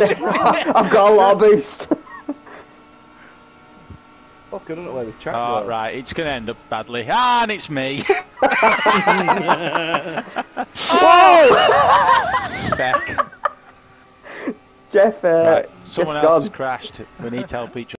I've got a lot of boost. Fuck, I don't know where this track Oh, goes. right, it's going to end up badly. Ah, and it's me. Whoa! Beck. Jeff, Right. Someone Jeff's else gone. has crashed. We need to help each other.